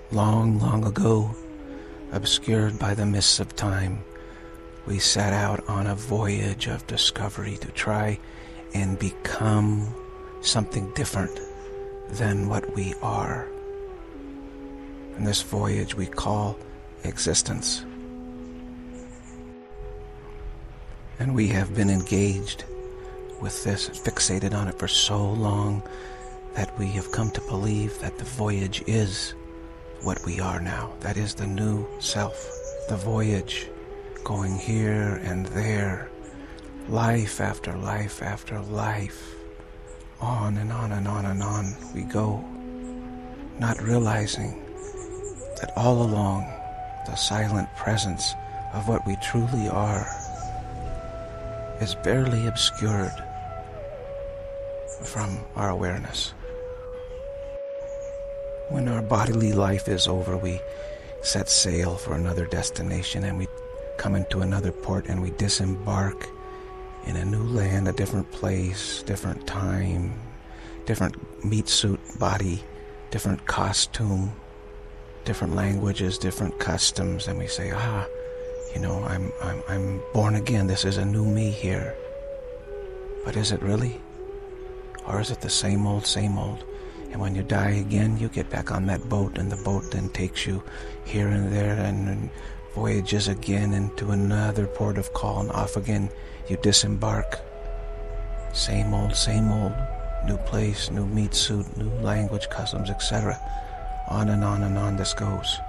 Long, long ago, obscured by the mists of time, we set out on a voyage of discovery to try and become something different than what we are. And this voyage we call existence. And we have been engaged with this, fixated on it for so long that we have come to believe that the voyage is what we are now. That is the new self. The voyage, going here and there, life after life after life, on and on and on and on we go, not realizing that all along the silent presence of what we truly are is barely obscured from our awareness. When our bodily life is over, we set sail for another destination and we come into another port and we disembark in a new land, a different place, different time, different meat suit body, different costume, different languages, different customs, and we say, I'm born again. This is a new me here. But is it really? Or is it the same old, same old? And when you die again, you get back on that boat, and the boat then takes you here and there and voyages again into another port of call, and off again you disembark. Same old, new place, new meat suit, new language, customs, etc. On and on this goes.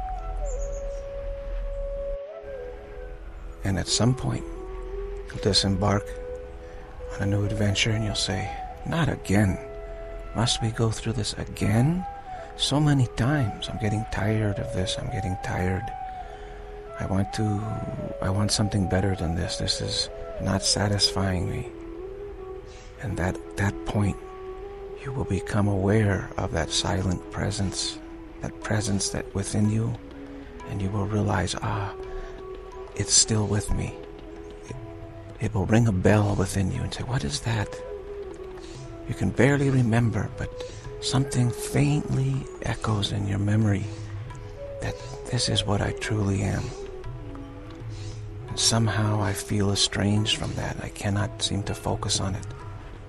And at some point, you'll disembark on a new adventure and you'll say, not again. Must we go through this again? So many times. I'm getting tired of this. I'm getting tired. I want something better than this. This is not satisfying me. And that point, you will become aware of that silent presence, that within you, and you will realize, it's still with me. It will ring a bell within you and say, what is that? You can barely remember, but something faintly echoes in your memory that this is what I truly am. And somehow I feel estranged from that. I cannot seem to focus on it.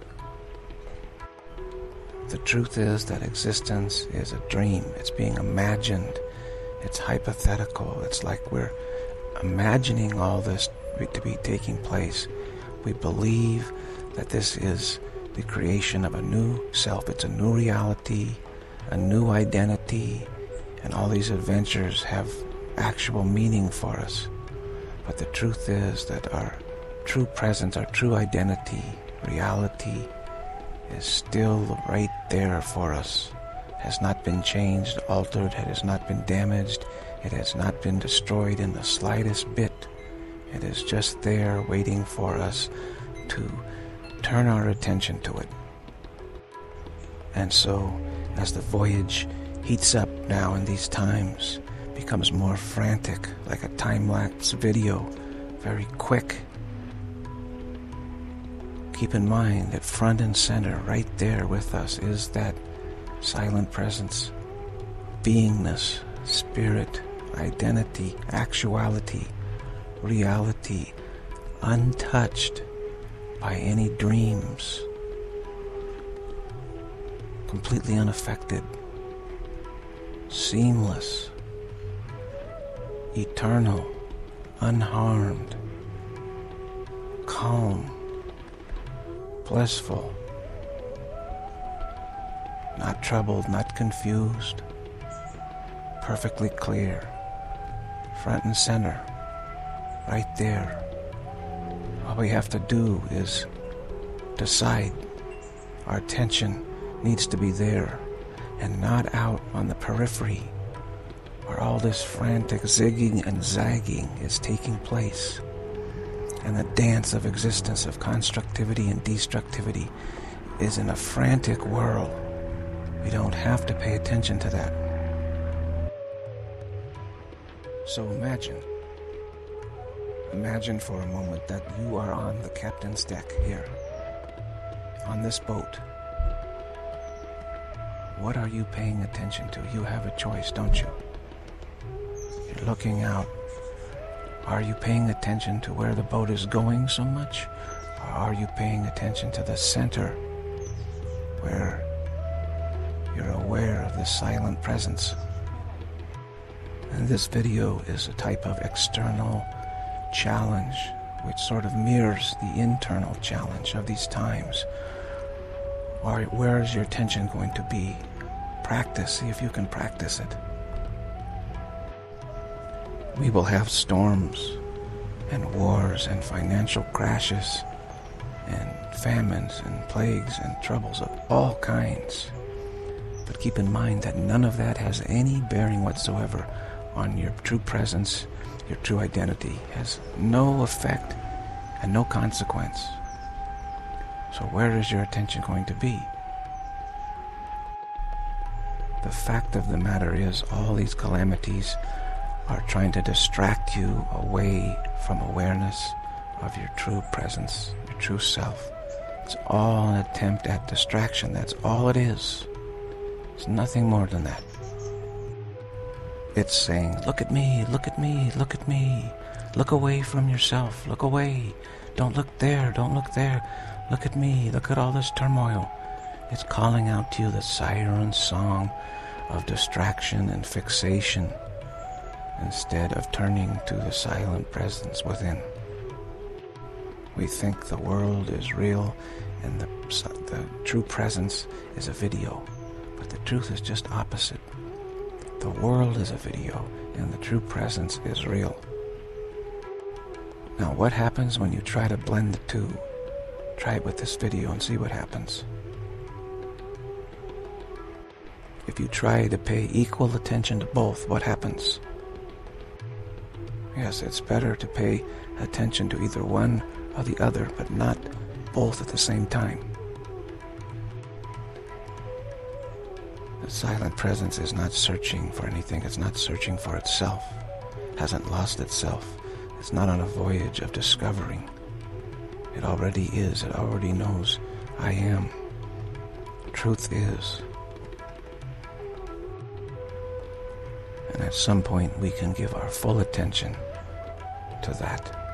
The truth is that existence is a dream. It's being imagined. It's hypothetical. It's like we're imagining all this to be taking place. We believe that this is the creation of a new self. It's a new reality, a new identity, and all these adventures have actual meaning for us. But the truth is that our true presence, our true identity, reality, is still right there for us. It has not been changed, altered, it has not been damaged, it has not been destroyed in the slightest bit. It is just there waiting for us to turn our attention to it. And so, as the voyage heats up now in these times, becomes more frantic, like a time-lapse video, very quick, keep in mind that front and center, right there with us, is that silent presence, beingness, spirit, identity, actuality, reality, untouched by any dreams, completely unaffected, seamless, eternal, unharmed, calm, blissful, not troubled, not confused, perfectly clear, front and center, right there. All we have to do is decide our attention needs to be there and not out on the periphery where all this frantic zigging and zagging is taking place. And the dance of existence, of constructivity and destructivity, is in a frantic whirl. We don't have to pay attention to that. So imagine for a moment that you are on the captain's deck here, on this boat. What are you paying attention to? You have a choice, don't you? You're looking out. Are you paying attention to where the boat is going so much? Or are you paying attention to the center, where you're aware of the silent presence? And this video is a type of external challenge which sort of mirrors the internal challenge of these times. Or where is your attention going to be? Practice, see if you can practice it. We will have storms and wars and financial crashes and famines and plagues and troubles of all kinds. But keep in mind that none of that has any bearing whatsoever on your true presence, your true identity. It has no effect and no consequence. So where is your attention going to be? The fact of the matter is, all these calamities are trying to distract you away from awareness of your true presence, your true self. It's all an attempt at distraction. That's all it is. It's nothing more than that. It's saying, look at me, look at me, look at me. Look away from yourself, look away. Don't look there, don't look there. Look at me, look at all this turmoil. It's calling out to you the siren song of distraction and fixation, instead of turning to the silent presence within. We think the world is real and the true presence is a video, but the truth is just opposite. The world is a video and the true presence is real. Now, what happens when you try to blend the two? Try it with this video and see what happens. If you try to pay equal attention to both, what happens? Yes, it's better to pay attention to either one or the other, but not both at the same time. The silent presence is not searching for anything. It's not searching for itself. It hasn't lost itself. It's not on a voyage of discovering. It already is. It already knows. I am. Truth is. And at some point we can give our full attention to that.